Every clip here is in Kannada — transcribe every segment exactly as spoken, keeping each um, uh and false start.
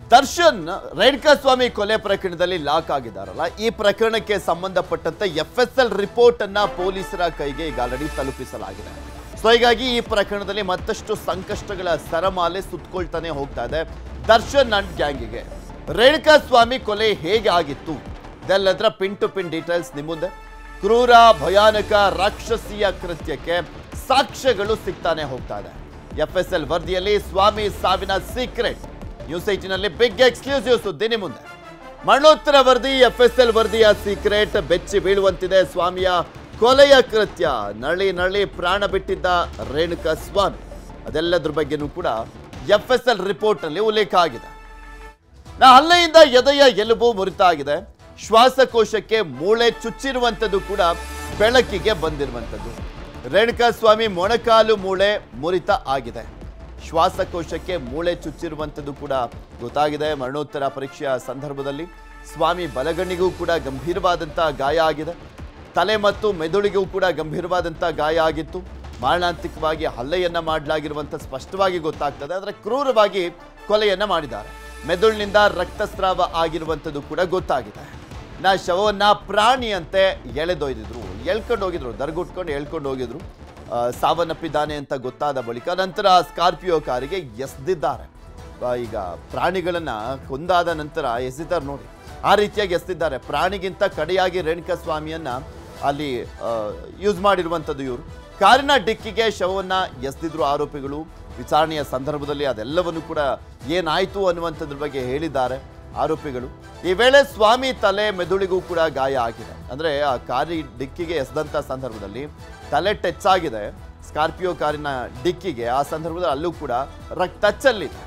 ದರ್ಶನ್ ರೇಣುಕಾಸ್ವಾಮಿ ಕೊಲೆ ಪ್ರಕರಣದಲ್ಲಿ ಲಾಕ್ ಆಗಿದ್ದಾರಲ್ಲ, ಈ ಪ್ರಕರಣಕ್ಕೆ ಸಂಬಂಧಪಟ್ಟಂತೆ ಎಫ್ ಎಸ್ ಎಲ್ ರಿಪೋರ್ಟ್ ಅನ್ನ ಪೊಲೀಸರ ಕೈಗೆ ಈಗ ಆಲ್ರೆಡಿ ತಲುಪಿಸಲಾಗಿದೆ. ಸೊ ಹೀಗಾಗಿ ಈ ಪ್ರಕರಣದಲ್ಲಿ ಮತ್ತಷ್ಟು ಸಂಕಷ್ಟಗಳ ಸರಮಾಲೆ ಸುತ್ತಕೊಳ್ತಾನೆ ಹೋಗ್ತಾ ಇದೆ ದರ್ಶನ್ ಅಂಡ್ ಗ್ಯಾಂಗಿಗೆ. ರೇಣುಕಾಸ್ವಾಮಿ ಕೊಲೆ ಹೇಗೆ ಆಗಿತ್ತು ಇದೆಲ್ಲದರ ಪಿನ್ ಟು ಪಿನ್ ಡೀಟೇಲ್ಸ್ ನಿಮ್ಮ ಮುಂದೆ. ಕ್ರೂರ ಭಯಾನಕ ರಾಕ್ಷಸೀಯ ಕೃತ್ಯಕ್ಕೆ ಸಾಕ್ಷ್ಯಗಳು ಸಿಗ್ತಾನೆ ಹೋಗ್ತಾ ಇದೆ. ಎಫ್ ಎಸ್ ಎಲ್ ವರದಿಯಲ್ಲಿ ಸ್ವಾಮಿ ಸಾವಿನ ಸೀಕ್ರೆಟ್. ನ್ಯೂಸ್ ಏಟಿನಲ್ಲಿ ಬಿಗ್ ಎಕ್ಸ್ಕ್ಲೂಸಿವ್ ಸುದ್ದಿ ನಿಮ್ಮ ಮುಂದೆ. ಮರಣೋತ್ತರ ವರದಿ, ಎಫ್ ಎಸ್ ಎಲ್ ವರದಿಯ ಸೀಕ್ರೆಟ್ ಬೆಚ್ಚಿ ಬೀಳುವಂತಿದೆ. ಸ್ವಾಮಿಯ ಕೊಲೆಯ ಕೃತ್ಯ, ನಳಿ ನಳಿ ಪ್ರಾಣ ಬಿಟ್ಟಿದ್ದ ರೇಣುಕಾಸ್ವಾಮಿ, ಅದೆಲ್ಲದ್ರ ಬಗ್ಗೆನೂ ಕೂಡ ಎಫ್ ಎಸ್ ಎಲ್ ರಿಪೋರ್ಟ್ ನಲ್ಲಿ ಉಲ್ಲೇಖ ಆಗಿದೆ. ನಾ ಹಲ್ಲೆಯಿಂದ ಎದೆಯ ಎಲುಬು ಮುರಿತಾಗಿದೆ, ಶ್ವಾಸಕೋಶಕ್ಕೆ ಮೂಳೆ ಚುಚ್ಚಿರುವಂಥದ್ದು ಕೂಡ ಬೆಳಕಿಗೆ ಬಂದಿರುವಂಥದ್ದು. ರೇಣುಕಾಸ್ವಾಮಿ ಮೊಣಕಾಲು ಮೂಳೆ ಮುರಿತ ಆಗಿದೆ, ಶ್ವಾಸಕೋಶಕ್ಕೆ ಮೂಳೆ ಚುಚ್ಚಿರುವಂಥದ್ದು ಕೂಡ ಗೊತ್ತಾಗಿದೆ. ಮರಣೋತ್ತರ ಪರೀಕ್ಷೆಯ ಸಂದರ್ಭದಲ್ಲಿ ಸ್ವಾಮಿ ಬಲಗಣ್ಣಿಗೂ ಕೂಡ ಗಂಭೀರವಾದಂಥ ಗಾಯ ಆಗಿದೆ, ತಲೆ ಮತ್ತು ಮೆದುಳಿಗೂ ಕೂಡ ಗಂಭೀರವಾದಂಥ ಗಾಯ ಆಗಿತ್ತು. ಮಾರಣಾಂತಿಕವಾಗಿ ಹಲ್ಲೆಯನ್ನ ಮಾಡಲಾಗಿರುವಂಥ ಸ್ಪಷ್ಟವಾಗಿ ಗೊತ್ತಾಗ್ತದೆ. ಆದರೆ ಕ್ರೂರವಾಗಿ ಕೊಲೆಯನ್ನ ಮಾಡಿದ್ದಾರೆ. ಮೆದುಳಿನಿಂದ ರಕ್ತಸ್ರಾವ ಆಗಿರುವಂಥದ್ದು ಕೂಡ ಗೊತ್ತಾಗಿದೆ. ನಾ ಶವವನ್ನ ಪ್ರಾಣಿಯಂತೆ ಎಳೆದೊಯ್ದಿದ್ರು, ಎಳ್ಕೊಂಡು ಹೋಗಿದ್ರು, ದರ್ಗುಟ್ಕೊಂಡು ಎಳ್ಕೊಂಡು ಹೋಗಿದ್ರು. ಸಾವನ್ನಪ್ಪಿದ್ದಾನೆ ಅಂತ ಗೊತ್ತಾದ ಬಳಿಕ ನಂತರ ಸ್ಕಾರ್ಪಿಯೋ ಕಾರಿಗೆ ಎಸೆದಿದ್ದಾರೆ. ಈಗ ಪ್ರಾಣಿಗಳನ್ನ ಕೊಂದಾದ ನಂತರ ಎಸೆದಿದ್ದಾರೆ ನೋಡಿ, ಆ ರೀತಿಯಾಗಿ ಎಸೆದಿದ್ದಾರೆ. ಪ್ರಾಣಿಗಿಂತ ಕಡೆಯಾಗಿ ರೇಣುಕಾಸ್ವಾಮಿಯನ್ನ ಅಲ್ಲಿ ಯೂಸ್ ಮಾಡಿರುವಂಥದ್ದು ಇವರು. ಕಾರಿನ ಡಿಕ್ಕಿಗೆ ಶವವನ್ನ ಎಸೆದಿದ್ರು ಆರೋಪಿಗಳು. ವಿಚಾರಣೆಯ ಸಂದರ್ಭದಲ್ಲಿ ಅದೆಲ್ಲವನ್ನು ಕೂಡ ಏನಾಯ್ತು ಅನ್ನುವಂಥದ್ರ ಬಗ್ಗೆ ಹೇಳಿದ್ದಾರೆ ಆರೋಪಿಗಳು. ಈ ವೇಳೆ ಸ್ವಾಮಿ ತಲೆ ಮೆದುಳಿಗೂ ಕೂಡ ಗಾಯ ಆಗಿದೆ. ಅಂದ್ರೆ ಆ ಕಾರಿ ಡಿಕ್ಕಿಗೆ ಎಸೆದಂತ ಸಂದರ್ಭದಲ್ಲಿ ತಲೆ ಟಚ್ ಆಗಿದೆ ಸ್ಕಾರ್ಪಿಯೋ ಕಾರಿನ ಡಿಕ್ಕಿಗೆ. ಆ ಸಂದರ್ಭದಲ್ಲಿ ಅಲ್ಲೂ ಕೂಡ ರಕ್ತ ಚೆಲ್ಲಿದೆ.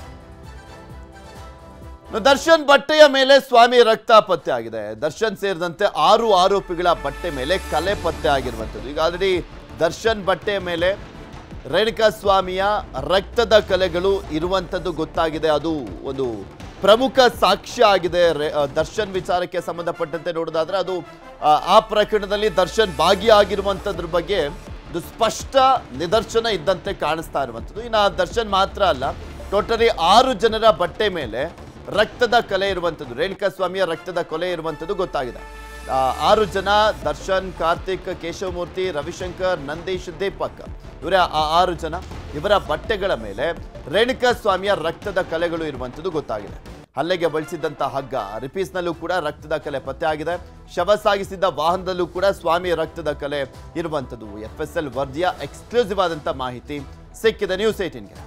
ದರ್ಶನ್ ಬಟ್ಟೆಯ ಮೇಲೆ ಸ್ವಾಮಿ ರಕ್ತ ಪತ್ತೆ ಆಗಿದೆ. ದರ್ಶನ್ ಸೇರಿದಂತೆ ಆರು ಆರೋಪಿಗಳ ಬಟ್ಟೆ ಮೇಲೆ ಕಲೆ ಪತ್ತೆ ಆಗಿರುವಂಥದ್ದು. ಈಗ ಆಲ್ರೆಡಿ ದರ್ಶನ್ ಬಟ್ಟೆಯ ಮೇಲೆ ರೇಣುಕಾಸ್ವಾಮಿಯ ರಕ್ತದ ಕಲೆಗಳು ಇರುವಂಥದ್ದು ಗೊತ್ತಾಗಿದೆ. ಅದು ಒಂದು ಪ್ರಮುಖ ಸಾಕ್ಷ್ಯ ಆಗಿದೆ. ದರ್ಶನ್ ವಿಚಾರಕ್ಕೆ ಸಂಬಂಧಪಟ್ಟಂತೆ ನೋಡೋದಾದ್ರೆ ಅದು ಆ ಪ್ರಕರಣದಲ್ಲಿ ದರ್ಶನ್ ಭಾಗಿಯಾಗಿರುವಂಥದ್ರ ಬಗ್ಗೆ ಒಂದು ಸ್ಪಷ್ಟ ನಿದರ್ಶನ ಇದ್ದಂತೆ ಕಾಣಿಸ್ತಾ ಇರುವಂಥದ್ದು. ಇನ್ನು ದರ್ಶನ್ ಮಾತ್ರ ಅಲ್ಲ, ಟೋಟಲಿ ಆರು ಜನರ ಬಟ್ಟೆ ಮೇಲೆ ರಕ್ತದ ಕಲೆ ಇರುವಂಥದ್ದು, ರೇಣುಕಾಸ್ವಾಮಿಯ ರಕ್ತದ ಕೊಲೆ ಇರುವಂಥದ್ದು ಗೊತ್ತಾಗಿದೆ. ಆರು ಜನ, ದರ್ಶನ್, ಕಾರ್ತಿಕ್, ಕೇಶವಮೂರ್ತಿ, ರವಿಶಂಕರ್, ನಂದೀಶ್, ದೀಪಕ್, ಇವರ ಆ ಆರು ಜನ, ಇವರ ಬಟ್ಟೆಗಳ ಮೇಲೆ ರೇಣುಕಾಸ್ವಾಮಿಯ ರಕ್ತದ ಕಲೆಗಳು ಇರುವಂಥದ್ದು ಗೊತ್ತಾಗಿದೆ. ಹಲ್ಲೆಗೆ ಬಳಸಿದ್ದಂಥ ಹಗ್ಗ, ರಿಪೀಸ್ನಲ್ಲೂ ಕೂಡ ರಕ್ತದ ಕಲೆ ಪತ್ತೆ ಆಗಿದೆ. ಶವ ಸಾಗಿಸಿದ್ದ ವಾಹನದಲ್ಲೂ ಕೂಡ ಸ್ವಾಮಿ ರಕ್ತದ ಕಲೆ ಇರುವಂಥದ್ದು. ಎಫ್ ಎಸ್ ಎಲ್ ವರದಿಯ ಎಕ್ಸ್ಕ್ಲೂಸಿವ್ ಆದಂಥ ಮಾಹಿತಿ ಸಿಕ್ಕಿದೆ ನ್ಯೂಸ್ ಏಟೀನ್ಗೆ.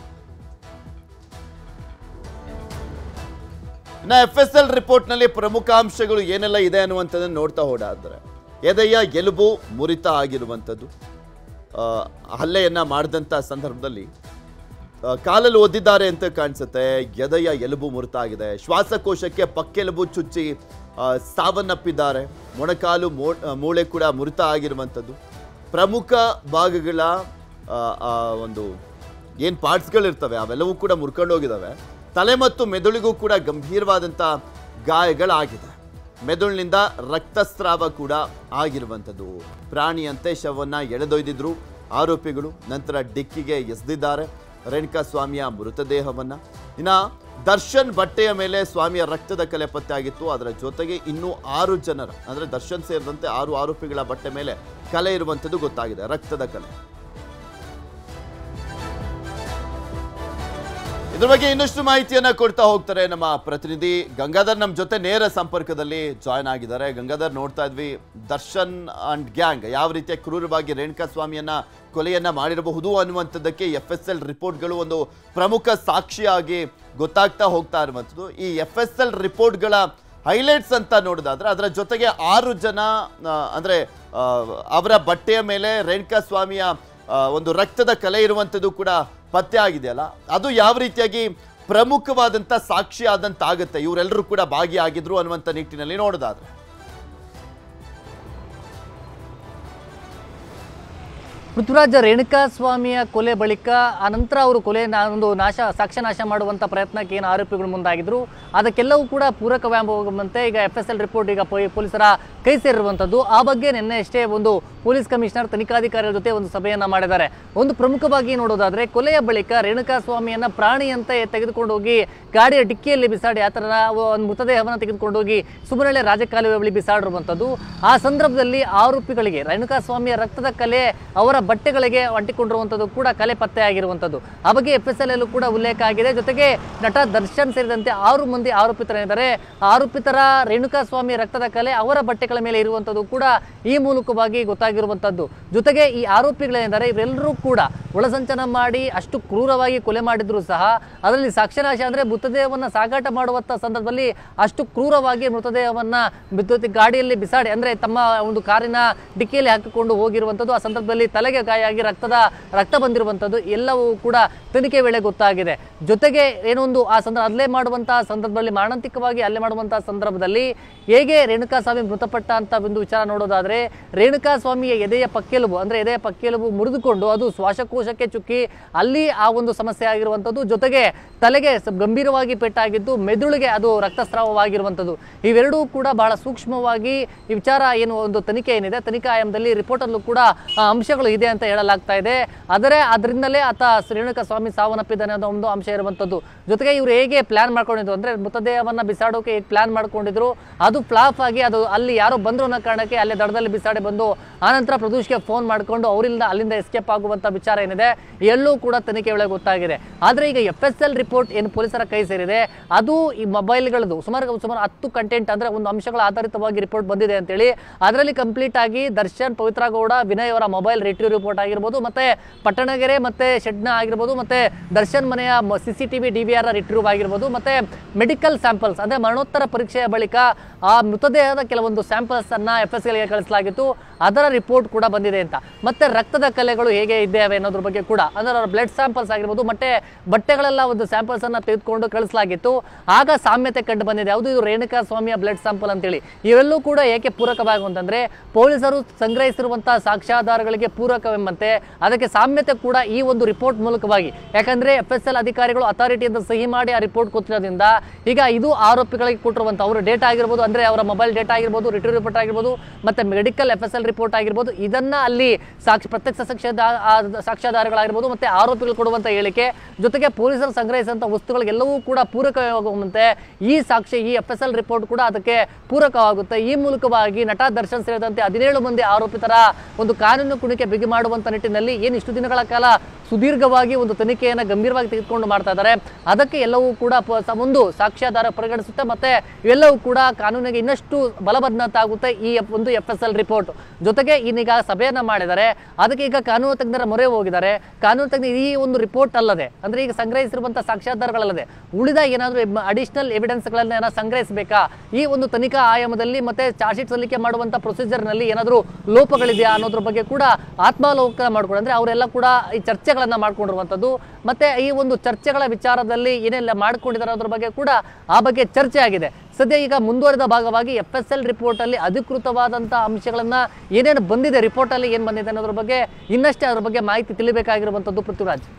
ಇನ್ನು ಎಫ್ ಎಸ್ ಎಲ್ ರಿಪೋರ್ಟ್ನಲ್ಲಿ ಪ್ರಮುಖ ಅಂಶಗಳು ಏನೆಲ್ಲ ಇದೆ ಅನ್ನುವಂಥದ್ದನ್ನು ನೋಡ್ತಾ ಹೋದಾದ್ರೆ, ಎದೆಯ ಎಲುಬು ಮುರಿತ ಆಗಿರುವಂಥದ್ದು. ಹಲ್ಲೆಯನ್ನ ಮಾಡಿದಂಥ ಸಂದರ್ಭದಲ್ಲಿ ಕಾಲಲ್ಲಿ ಒದ್ದಿದ್ದಾರೆ ಅಂತ ಕಾಣಿಸುತ್ತೆ. ಎದೆಯ ಎಲುಬು ಮುರಿತ ಆಗಿದೆ, ಶ್ವಾಸಕೋಶಕ್ಕೆ ಪಕ್ಕೆಲುಬು ಚುಚ್ಚಿ ಸಾವನ್ನಪ್ಪಿದ್ದಾರೆ. ಮೊಣಕಾಲು ಮೂಳೆ ಕೂಡ ಮುರಿತ ಆಗಿರುವಂಥದ್ದು. ಪ್ರಮುಖ ಭಾಗಗಳ ಒಂದು ಏನು ಪಾರ್ಟ್ಸ್ಗಳಿರ್ತವೆ ಅವೆಲ್ಲವೂ ಕೂಡ ಮುರ್ಕೊಂಡು ಹೋಗಿದ್ದಾವೆ. ತಲೆ ಮತ್ತು ಮೆದುಳಿಗೂ ಕೂಡ ಗಂಭೀರವಾದಂಥ ಗಾಯಗಳಾಗಿದೆ. ಮೆದುಳಿನಿಂದ ರಕ್ತಸ್ರಾವ ಕೂಡ ಆಗಿರುವಂಥದ್ದು. ಪ್ರಾಣಿಯಂತೆ ಶವನ್ನ ಎಳೆದೊಯ್ದಿದ್ರು ಆರೋಪಿಗಳು. ನಂತರ ಡಿಕ್ಕಿಗೆ ಎಸೆದಿದ್ದಾರೆ ರೇಣುಕಾಸ್ವಾಮಿಯ ಮೃತದೇಹವನ್ನ. ಇನ್ನು ದರ್ಶನ್ ಬಟ್ಟೆಯ ಮೇಲೆ ಸ್ವಾಮಿಯ ರಕ್ತದ ಕಲೆ ಪತ್ತೆ ಆಗಿತ್ತು. ಅದರ ಜೊತೆಗೆ ಇನ್ನೂ ಆರು ಜನರ, ಅಂದ್ರೆ ದರ್ಶನ್ ಸೇರಿದಂತೆ ಆರು ಆರೋಪಿಗಳ ಬಟ್ಟೆ ಮೇಲೆ ಕಲೆ ಇರುವಂಥದ್ದು ಗೊತ್ತಾಗಿದೆ, ರಕ್ತದ ಕಲೆ. ಇದ್ರ ಬಗ್ಗೆ ಇನ್ನಷ್ಟು ಮಾಹಿತಿಯನ್ನ ಕೊಡ್ತಾ ಹೋಗ್ತಾರೆ ನಮ್ಮ ಪ್ರತಿನಿಧಿ ಗಂಗಾಧರ್. ನಮ್ಮ ಜೊತೆ ನೇರ ಸಂಪರ್ಕದಲ್ಲಿ ಜಾಯ್ನ್ ಆಗಿದ್ದಾರೆ. ಗಂಗಾಧರ್, ನೋಡ್ತಾ ಇದ್ವಿ ದರ್ಶನ್ ಅಂಡ್ ಗ್ಯಾಂಗ್ ಯಾವ ರೀತಿಯ ಕ್ರೂರವಾಗಿ ರೇಣುಕಾಸ್ವಾಮಿಯನ್ನ ಕೊಲೆಯನ್ನ ಮಾಡಿರಬಹುದು ಅನ್ನುವಂಥದ್ದಕ್ಕೆ ಎಫ್ ಎಸ್ ಎಲ್ ರಿಪೋರ್ಟ್ಗಳು ಒಂದು ಪ್ರಮುಖ ಸಾಕ್ಷಿಯಾಗಿ ಗೊತ್ತಾಗ್ತಾ ಹೋಗ್ತಾ ಇರುವಂಥದ್ದು. ಈ ಎಫ್ ಎಸ್ ಎಲ್ ರಿಪೋರ್ಟ್ಗಳ ಹೈಲೈಟ್ಸ್ ಅಂತ ನೋಡೋದಾದ್ರೆ ಅದರ ಜೊತೆಗೆ ಆರು ಜನ, ಅಂದ್ರೆ ಅವರ ಬಟ್ಟೆಯ ಮೇಲೆ ರೇಣುಕಾಸ್ವಾಮಿಯ ಒಂದು ರಕ್ತದ ಕಲೆ ಇರುವಂಥದ್ದು ಕೂಡ ಪತ್ತೆ ಆಗಿದೆಯಲ್ಲ, ಅದು ಯಾವ ರೀತಿಯಾಗಿ ಪ್ರಮುಖವಾದಂಥ ಸಾಕ್ಷಿ ಆದಂತಾಗುತ್ತೆ, ಇವರೆಲ್ಲರೂ ಕೂಡ ಭಾಗಿಯಾಗಿದ್ರು ಅನ್ನುವಂಥ ನಿಟ್ಟಿನಲ್ಲಿ ನೋಡೋದಾದ್ರೆ. ಪೃಥ್ವಿರಾಜ್ ರೇಣುಕಾ ಸ್ವಾಮಿಯ ಕೊಲೆ ಬಳಿಕ ಅನಂತರ ಅವರು ಕೊಲೆ ಒಂದು ನಾಶ ಸಾಕ್ಷ್ಯ ನಾಶ ಮಾಡುವಂಥ ಪ್ರಯತ್ನಕ್ಕೆ ಏನು ಆರೋಪಿಗಳು ಮುಂದಾಗಿದ್ರು ಅದಕ್ಕೆಲ್ಲವೂ ಕೂಡ ಪೂರಕವಾಗುವಂತೆ ಈಗ ಎಫ್ ಎಸ್ ಎಲ್ ರಿಪೋರ್ಟ್ ಈಗ ಪೊಲೀಸರ ಕೈ ಸೇರಿರುವಂಥದ್ದು. ಆ ಬಗ್ಗೆ ನಿನ್ನೆ ಅಷ್ಟೇ ಒಂದು ಪೊಲೀಸ್ ಕಮಿಷನರ್ ತನಿಖಾಧಿಕಾರಿಗಳ ಜೊತೆ ಒಂದು ಸಭೆಯನ್ನ ಮಾಡಿದ್ದಾರೆ. ಒಂದು ಪ್ರಮುಖವಾಗಿ ನೋಡೋದಾದ್ರೆ ಕೊಲೆಯ ಬಳಿಕ ರೇಣುಕಾ ಸ್ವಾಮಿಯನ್ನ ಪ್ರಾಣಿಯಂತೆ ತೆಗೆದುಕೊಂಡು ಹೋಗಿ ಗಾಡಿಯ ಡಿಕ್ಕಿಯಲ್ಲಿ ಬಿಸಾಡಿ ಆ ಥರ ಒಂದು ಮೃತದೇಹವನ್ನು ತೆಗೆದುಕೊಂಡು ಹೋಗಿ ಸುಬ್ರಹ್ಮಣ್ಯ ರಾಜಕಾಲುವೆ ಬಳಿ ಬಿಸಾಡಿರುವಂಥದ್ದು. ಆ ಸಂದರ್ಭದಲ್ಲಿ ಆರೋಪಿಗಳಿಗೆ ರೇಣುಕಾ ಸ್ವಾಮಿಯ ರಕ್ತದ ಕಲೆ ಅವರ ಬಟ್ಟೆಗಳಿಗೆ ಅಂಟಿಕೊಂಡಿರುವಂಥದ್ದು ಕೂಡ ಕಲೆ ಪತ್ತೆ ಆಗಿರುವಂಥದ್ದು. ಆ ಬಗ್ಗೆ ಎಫ್ ಎಸ್ ಎಲ್ ಅಲ್ಲೂ ಕೂಡ ಉಲ್ಲೇಖ ಆಗಿದೆ. ಜೊತೆಗೆ ನಟ ದರ್ಶನ್ ಸೇರಿದಂತೆ ಆರು ಮಂದಿ ಆರೋಪಿತರಿದ್ದಾರೆ. ಆರೋಪಿತರ ರೇಣುಕಾ ಸ್ವಾಮಿ ರಕ್ತದ ಕಲೆ ಅವರ ಬಟ್ಟೆಗಳ ಮೇಲೆ ಇರುವಂಥದ್ದು ಕೂಡ ಈ ಮೂಲಕವಾಗಿ ಗೊತ್ತಾಗಿರುವಂಥದ್ದು. ಜೊತೆಗೆ ಈ ಆರೋಪಿಗಳೇನಿದ್ದಾರೆ ಇವರೆಲ್ಲರೂ ಕೂಡ ಒಳಸಂಚನ ಮಾಡಿ ಅಷ್ಟು ಕ್ರೂರವಾಗಿ ಕೊಲೆ ಮಾಡಿದ್ರು ಸಹ ಅದರಲ್ಲಿ ಸಾಕ್ಷ್ಯನಾಶ ಅಂದ್ರೆ ಮೃತದೇಹವನ್ನ ಸಾಗಾಟ ಮಾಡುವಂತ ಸಂದರ್ಭದಲ್ಲಿ ಅಷ್ಟು ಕ್ರೂರವಾಗಿ ಮೃತದೇಹವನ್ನ ಗಾಡಿಯಲ್ಲಿ ಬಿಸಾಡಿ ಅಂದ್ರೆ ತಮ್ಮ ಒಂದು ಕಾರಿನ ಡಿಕ್ಕಿಯಲ್ಲಿ ಹಾಕಿಕೊಂಡು ಹೋಗಿರುವಂಥದ್ದು. ಆ ಸಂದರ್ಭದಲ್ಲಿ ತಲೆಗೆ ಗಾಯ ಆಗಿ ರಕ್ತದ ರಕ್ತ ಬಂದಿರುವಂಥದ್ದು ಎಲ್ಲವೂ ಕೂಡ ತನಿಖೆ ವೇಳೆ ಗೊತ್ತಾಗಿದೆ. ಜೊತೆಗೆ ಏನೊಂದು ಆ ಸಂದರ್ಭ ಅಲ್ಲೇ ಮಾಡುವಂತಹ ಸಂದರ್ಭದಲ್ಲಿ ಮಾರಣಾಂತಿಕವಾಗಿ ಅಲ್ಲೇ ಮಾಡುವಂತಹ ಸಂದರ್ಭದಲ್ಲಿ ಹೇಗೆ ರೇಣುಕಾ ಸ್ವಾಮಿ ಮೃತಪಟ್ಟ ಅಂತ ಒಂದು ವಿಚಾರ ನೋಡೋದಾದ್ರೆ ರೇಣುಕಾ ಸ್ವಾಮಿಯ ಎದೆಯ ಪಕ್ಕೆಲುಬು ಅಂದ್ರೆ ಎದೆಯ ಪಕ್ಕೆಲುಬು ಮುರಿದುಕೊಂಡು ಅದು ಶ್ವಾಸಕೋಶಕ್ಕೆ ಚುಕ್ಕಿ ಅಲ್ಲಿ ಆ ಒಂದು ಸಮಸ್ಯೆ ಆಗಿರುವಂಥದ್ದು. ಜೊತೆಗೆ ತಲೆಗೆ ಗಂಭೀರವಾಗಿ ಪೆಟ್ಟಾಗಿದ್ದು ಮೆದುಳಿಗೆ ಅದು ರಕ್ತಸ್ರಾವವಾಗಿರುವಂಥದ್ದು. ಇವೆರಡೂ ಕೂಡ ಬಹಳ ಸೂಕ್ಷ್ಮವಾಗಿ ಈ ವಿಚಾರ ಏನು ಒಂದು ತನಿಖೆ ಏನಿದೆ ತನಿಖಾ ಆಯಾಮದಲ್ಲಿ ರಿಪೋರ್ಟ್ ಅಲ್ಲೂ ಕೂಡ ಅಂಶಗಳು ಇದೆ ಅಂತ ಹೇಳಲಾಗ್ತಾ ಇದೆ. ಆದರೆ ಅದರಿಂದಲೇ ಆತ ರೇಣುಕಾ ಸ್ವಾಮಿ ಸಾವನ್ನಪ್ಪಿದ್ದಾನೆ ಅನ್ನೋ ಒಂದು ಅಂಶ ಇರುವಂಥದ್ದು. ಜೊತೆಗೆ ಇವರು ಹೇಗೆ ಪ್ಲಾನ್ ಮಾಡ್ಕೊಂಡಿದ್ರು ಅಂದ್ರೆ ಮೃತದೇಹವನ್ನ ಬಿಸಾಡೋಕೆ ಹೇಗೆ ಪ್ಲಾನ್ ಮಾಡ್ಕೊಂಡಿದ್ರು ಅದು ಫ್ಲಾಪ್ ಆಗಿ ಅದು ಅಲ್ಲಿ ಯಾರೋ ಬಂದ್ರು ಅನ್ನೋ ಕಾರಣಕ್ಕೆ ಅಲ್ಲೇ ದಡದಲ್ಲಿ ಬಿಸಾಡಿ ಬಂದು ಆನಂತರ ಪ್ರದೂಷ್ಗೆ ಫೋನ್ ಮಾಡ್ಕೊಂಡು ಅವರಿಂದ ಅಲ್ಲಿಂದ ಎಸ್ಕೇಪ್ ಆಗುವಂತ ವಿಚಾರ ಏನಿದೆ ಎಲ್ಲೂ ಕೂಡ ತನಿಖೆ ಒಳಗೆ ಗೊತ್ತಾಗಿದೆ. ಆದ್ರೆ ಈಗ ಎಫ್ ಎಸ್ ಎಲ್ ರಿಪೋರ್ಟ್ ಏನು ಪೊಲೀಸರ ಕೈ ಸೇರಿದೆ ಅದು ಈ ಮೊಬೈಲ್ಗಳದ್ದು ಸುಮಾರು ಸುಮಾರು ಹತ್ತು ಕಂಟೆಂಟ್ ಅಂದ್ರೆ ಒಂದು ಅಂಶಗಳ ಆಧಾರಿತವಾಗಿ ರಿಪೋರ್ಟ್ ಬಂದಿದೆ ಅಂತೇಳಿ ಅದರಲ್ಲಿ ಕಂಪ್ಲೀಟ್ ಆಗಿ ದರ್ಶನ್, ಪವಿತ್ರ ಗೌಡ, ವಿನಯ್ ಅವರ ಮೊಬೈಲ್ ರಿಟ್ರೀವ್ ರಿಪೋರ್ಟ್ ಆಗಿರ್ಬೋದು, ಮತ್ತೆ ಪಟ್ಟಣಗೆರೆ ಮತ್ತೆ ಶೆಡ್ನ ಆಗಿರ್ಬೋದು, ಮತ್ತೆ ದರ್ಶನ್ ಮನೆಯ CCTV D V R retrieve ಆಗಿರ್ಬೋದು, ಮತ್ತೆ ಮೆಡಿಕಲ್ ಸ್ಯಾಂಪಲ್ಸ್ ಅಂದ್ರೆ ಮರಣೋತ್ತರ ಪರೀಕ್ಷೆಯ ಬಳಿಕ ಆ ಮೃತದೇಹದ ಕೆಲವೊಂದು ಸ್ಯಾಂಪಲ್ಸ್ ಅನ್ನ ಎಫ್ ಎಸ್ ಎಲ್ಗೆ ಕಳಿಸಲಾಗಿತ್ತು. ಅದರ ರಿಪೋರ್ಟ್ ಕೂಡ ಬಂದಿದೆ ಅಂತ. ಮತ್ತೆ ರಕ್ತದ ಕಲೆಗಳು ಹೇಗೆ ಇದ್ದೇವೆ ಅನ್ನೋದ್ರ ಬಗ್ಗೆ ಕೂಡ ಅಂದ್ರೆ ಅವರ ಬ್ಲಡ್ ಸ್ಯಾಂಪಲ್ಸ್ ಆಗಿರ್ಬೋದು ಮತ್ತೆ ಬಟ್ಟೆಗಳೆಲ್ಲ ಒಂದು ಸ್ಯಾಂಪಲ್ಸ್ ಅನ್ನ ತೆಗೆದುಕೊಂಡು ಕಳಿಸಲಾಗಿತ್ತು. ಆಗ ಸಾಮ್ಯತೆ ಕಂಡು ಬಂದಿದೆ. ಯಾವುದು ಇದು ರೇಣುಕಾ ಸ್ವಾಮಿಯ ಬ್ಲಡ್ ಸ್ಯಾಂಪಲ್ ಅಂತೇಳಿ. ಇವೆಲ್ಲೂ ಕೂಡ ಏಕೆ ಪೂರಕವಾಗಿ ಅಂತಂದ್ರೆ ಪೊಲೀಸರು ಸಂಗ್ರಹಿಸಿರುವಂತಹ ಸಾಕ್ಷ್ಯಾಧಾರಗಳಿಗೆ ಪೂರಕವೆಂಬಂತೆ ಅದಕ್ಕೆ ಸಾಮ್ಯತೆ ಕೂಡ ಈ ಒಂದು ರಿಪೋರ್ಟ್ ಮೂಲಕವಾಗಿ ಯಾಕಂದ್ರೆ ಎಫ್ ಎಸ್ ಎಲ್ ಅಧಿಕಾರಿಗಳು ಅಥಾರಿಟಿಯಿಂದ ಸಹಿ ಮಾಡಿ ಆ ರಿಪೋರ್ಟ್ ಕೊಟ್ಟಿರೋದ್ರಿಂದ ಈಗ ಇದು ಆರೋಪಿಗಳಿಗೆ ಕೊಟ್ಟಿರುವಂತಹ ಅವರ ಡೇಟಾ ಆಗಿರ್ಬೋದು ಅಂದ್ರೆ ಅವರ ಮೊಬೈಲ್ ಡೇಟಾ ಆಗಿರ್ಬೋದು, ರಿಟ್ರೀವ್ ರಿಪೋರ್ಟ್ ಆಗಿರ್ಬೋದು, ಮತ್ತೆ medical F S L report ಆಗಿರ್ಬೋದು, ಇದನ್ನ ಅಲ್ಲಿ ಸಾಕ್ಷಿ ಪ್ರತ್ಯಕ್ಷ ಸಾಕ್ಷ್ಯ ಸಾಕ್ಷ್ಯಾಧಾರಗಳಾಗಿರ್ಬೋದು ಮತ್ತೆ ಆರೋಪಿಗಳು ಕೊಡುವಂತ ಹೇಳಿಕೆ ಜೊತೆಗೆ ಪೊಲೀಸರು ಸಂಗ್ರಹಿಸಿದಂತ ವಸ್ತುಗಳಿಗೆಲ್ಲವೂ ಕೂಡ ಪೂರಕವಾಗುವಂತೆ ಈ ಸಾಕ್ಷ್ಯ ಈ ಎಫ್ ಎಸ್ ಎಲ್ ರಿಪೋರ್ಟ್ ಕೂಡ ಅದಕ್ಕೆ ಪೂರಕವಾಗುತ್ತೆ. ಈ ಮೂಲಕವಾಗಿ ನಟ ದರ್ಶನ್ ಸೇರಿದಂತೆ ಹದಿನೇಳು ಮಂದಿ ಆರೋಪಿತರ ಒಂದು ಕಾನೂನು ಕುಣಿಕೆ ಬಿಗಿ ಮಾಡುವಂತ ನಿಟ್ಟಿನಲ್ಲಿ ಏನು ಇಷ್ಟು ದಿನಗಳ ಕಾಲ ಸುದೀರ್ಘವಾಗಿ ಒಂದು ತನಿಖೆಯನ್ನು ಗಂಭೀರವಾಗಿ ತೆಗೆದುಕೊಂಡು ಮಾಡ್ತಾ ಇದ್ದಾರೆ. ಅದಕ್ಕೆ ಎಲ್ಲವೂ ಕೂಡ ಒಂದು ಸಾಕ್ಷ್ಯಾಧಾರ ಪರಿಗಣಿಸುತ್ತೆ ಮತ್ತೆ ಇವೆಲ್ಲವೂ ಕೂಡ ಕಾನೂನಿಗೆ ಇನ್ನಷ್ಟು ಬಲಬದ್ಧತೆ ಆಗುತ್ತೆ ಈ ಒಂದು ಎಫ್ ಎಸ್ ಎಲ್ ರಿಪೋರ್ಟ್. ಜೊತೆಗೆ ಇನ್ನೀಗ ಸಭೆಯನ್ನ ಮಾಡಿದ್ದಾರೆ. ಅದಕ್ಕೆ ಈಗ ಕಾನೂನು ತಜ್ಞರ ಮೊರೆ ಹೋಗಿದ್ದಾರೆ. ಕಾನೂನು ತಜ್ಞ ಈ ಒಂದು ರಿಪೋರ್ಟ್ ಅಲ್ಲದೆ ಅಂದ್ರೆ ಈಗ ಸಂಗ್ರಹಿಸಿರುವಂತಹ ಸಾಕ್ಷ್ಯಾಧಾರಗಳಲ್ಲದೆ ಉಳಿದ ಏನಾದರೂ ಅಡಿಷನಲ್ ಎವಿಡೆನ್ಸ್ಗಳನ್ನ ಏನಾದ್ರು ಸಂಗ್ರಹಿಸಬೇಕಾ ಈ ಒಂದು ತನಿಖಾ ಆಯಾಮದಲ್ಲಿ ಮತ್ತೆ ಚಾರ್ಜ್ ಶೀಟ್ ಸಲ್ಲಿಕೆ ಮಾಡುವಂತ ಪ್ರೊಸೀಜರ್ ನಲ್ಲಿ ಏನಾದರೂ ಲೋಪಗಳಿದೆಯಾ ಅನ್ನೋದ್ರ ಬಗ್ಗೆ ಕೂಡ ಆತ್ಮಾವಲೋಕನ ಮಾಡ್ಕೊಂಡು ಅಂದ್ರೆ ಅವರೆಲ್ಲ ಕೂಡ ಈ ಚರ್ಚೆಗಳನ್ನ ಮಾಡ್ಕೊಂಡಿರುವಂತದ್ದು. ಮತ್ತೆ ಈ ಒಂದು ಚರ್ಚೆಗಳ ವಿಚಾರದಲ್ಲಿ ಏನೆಲ್ಲ ಮಾಡ್ಕೊಂಡಿದ್ದಾರೆ ಅನ್ನೋದ್ರ ಬಗ್ಗೆ ಕೂಡ ಆ ಬಗ್ಗೆ ಚರ್ಚೆ ಆಗಿದೆ. ಸದ್ಯ ಈಗ ಮುಂದುವರೆದ ಭಾಗವಾಗಿ ಎಫ್ ಎಸ್ ಎಲ್ ರಿಪೋರ್ಟ್ ಅಲ್ಲಿ ಅಧಿಕೃತವಾದಂತಹ ಅಂಶಗಳನ್ನ ಏನೇನು ಬಂದಿದೆ ರಿಪೋರ್ಟ್ ಅಲ್ಲಿ ಏನ್ ಬಂದಿದೆ ಅನ್ನೋದ್ರ ಬಗ್ಗೆ ಇನ್ನಷ್ಟೇ ಅದ್ರ ಬಗ್ಗೆ ಮಾಹಿತಿ ತಿಳಿಬೇಕಾಗಿರುವಂತದ್ದು ಪೃಥ್ವಿರಾಜ್.